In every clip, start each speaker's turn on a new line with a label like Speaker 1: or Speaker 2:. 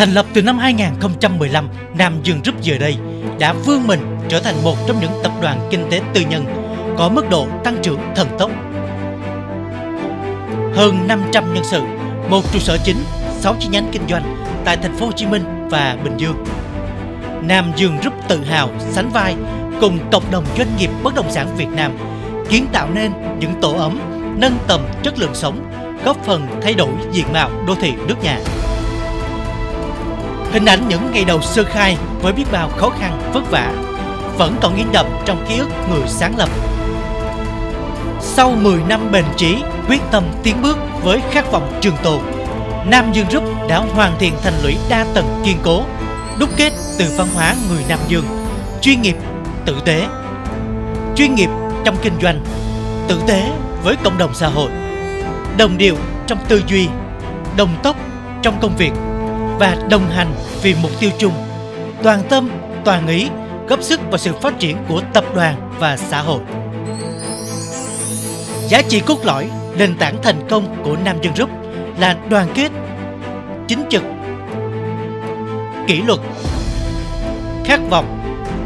Speaker 1: Thành lập từ năm 2015, Nam Dương Group giờ đây đã vươn mình trở thành một trong những tập đoàn kinh tế tư nhân có mức độ tăng trưởng thần tốc. Hơn 500 nhân sự, một trụ sở chính, 6 chi nhánh kinh doanh tại thành phố Hồ Chí Minh và Bình Dương. Nam Dương Group tự hào sánh vai cùng cộng đồng doanh nghiệp bất động sản Việt Nam, kiến tạo nên những tổ ấm, nâng tầm chất lượng sống, góp phần thay đổi diện mạo đô thị nước nhà. Hình ảnh những ngày đầu sơ khai với biết bao khó khăn vất vả vẫn còn in đậm trong ký ức người sáng lập. Sau 10 năm bền chí, quyết tâm tiến bước với khát vọng trường tồn, Nam Dương Group đã hoàn thiện thành lũy đa tầng kiên cố, đúc kết từ văn hóa người Nam Dương, chuyên nghiệp, tử tế. Chuyên nghiệp trong kinh doanh, tử tế với cộng đồng xã hội, đồng điệu trong tư duy, đồng tốc trong công việc và đồng hành vì mục tiêu chung, toàn tâm, toàn ý, góp sức vào sự phát triển của tập đoàn và xã hội. Giá trị cốt lõi, nền tảng thành công của Nam Dương Group là đoàn kết, chính trực, kỷ luật, khát vọng,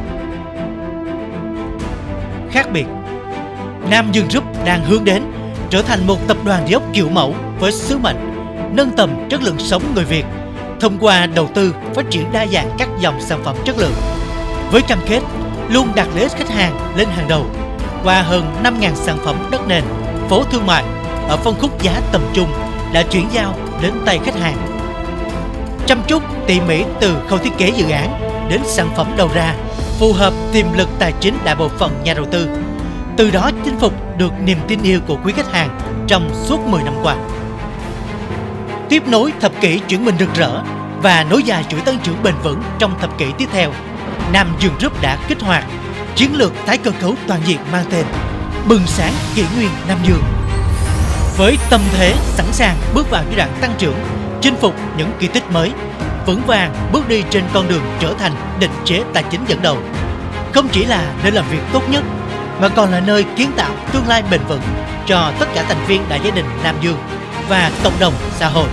Speaker 1: khác biệt. Nam Dương Group đang hướng đến trở thành một tập đoàn địa ốc kiểu mẫu với sứ mệnh nâng tầm chất lượng sống người Việt thông qua đầu tư phát triển đa dạng các dòng sản phẩm chất lượng, với cam kết luôn đặt lợi ích khách hàng lên hàng đầu qua hơn 5.000 sản phẩm đất nền, phố thương mại ở phân khúc giá tầm trung đã chuyển giao đến tay khách hàng. Chăm chút tỉ mỉ từ khâu thiết kế dự án đến sản phẩm đầu ra, phù hợp tiềm lực tài chính đại bộ phận nhà đầu tư, từ đó chinh phục được niềm tin yêu của quý khách hàng trong suốt 10 năm qua. Tiếp nối thập kỷ chuyển mình rực rỡ và nối dài chuỗi tăng trưởng bền vững trong thập kỷ tiếp theo, Nam Dương Group đã kích hoạt chiến lược tái cơ cấu toàn diện mang tên Bừng sáng kỷ nguyên Nam Dương. Với tâm thế sẵn sàng bước vào giai đoạn tăng trưởng, chinh phục những kỳ tích mới, vững vàng bước đi trên con đường trở thành định chế tài chính dẫn đầu, không chỉ là nơi làm việc tốt nhất mà còn là nơi kiến tạo tương lai bền vững cho tất cả thành viên đại gia đình Nam Dương và cộng đồng xã hội.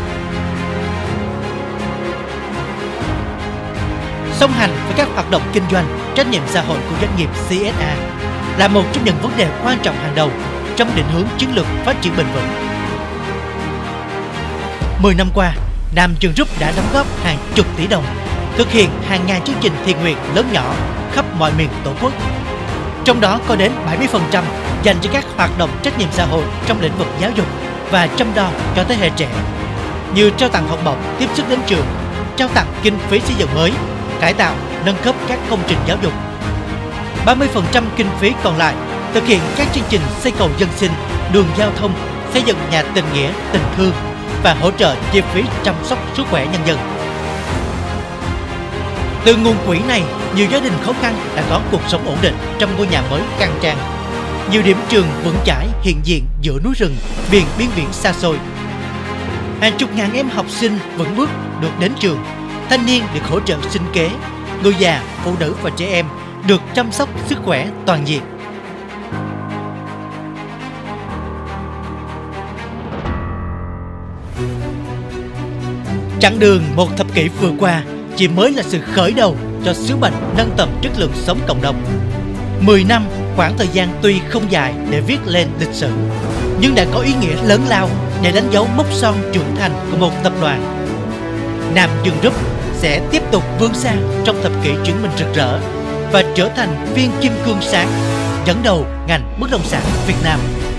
Speaker 1: Song hành với các hoạt động kinh doanh, trách nhiệm xã hội của doanh nghiệp CSA là một trong những vấn đề quan trọng hàng đầu trong định hướng chiến lược phát triển bền vững. 10 năm qua, Nam Dương Group đã đóng góp hàng chục tỷ đồng, thực hiện hàng ngàn chương trình thiện nguyện lớn nhỏ khắp mọi miền Tổ quốc. Trong đó có đến 70% dành cho các hoạt động trách nhiệm xã hội trong lĩnh vực giáo dục và chăm lo cho thế hệ trẻ, như trao tặng học bổng tiếp sức đến trường, trao tặng kinh phí xây dựng mới, cải tạo, nâng cấp các công trình giáo dục. 30% kinh phí còn lại thực hiện các chương trình xây cầu dân sinh, đường giao thông, xây dựng nhà tình nghĩa, tình thương và hỗ trợ chi phí chăm sóc sức khỏe nhân dân. Từ nguồn quỹ này, nhiều gia đình khó khăn đã có cuộc sống ổn định trong ngôi nhà mới khang trang. Nhiều điểm trường vững chãi hiện diện giữa núi rừng, biển biên viễn xa xôi. Hàng chục ngàn em học sinh vững bước được đến trường, thanh niên được hỗ trợ sinh kế, người già, phụ nữ và trẻ em được chăm sóc sức khỏe toàn diện. Chặng đường một thập kỷ vừa qua chỉ mới là sự khởi đầu cho sứ mệnh nâng tầm chất lượng sống cộng đồng. 10 năm, khoảng thời gian tuy không dài để viết lên lịch sử, nhưng đã có ý nghĩa lớn lao để đánh dấu mốc son trưởng thành của một tập đoàn. Nam Dương Group sẽ tiếp tục vươn xa trong thập kỷ chuyển mình rực rỡ và trở thành viên kim cương sáng dẫn đầu ngành bất động sản Việt Nam.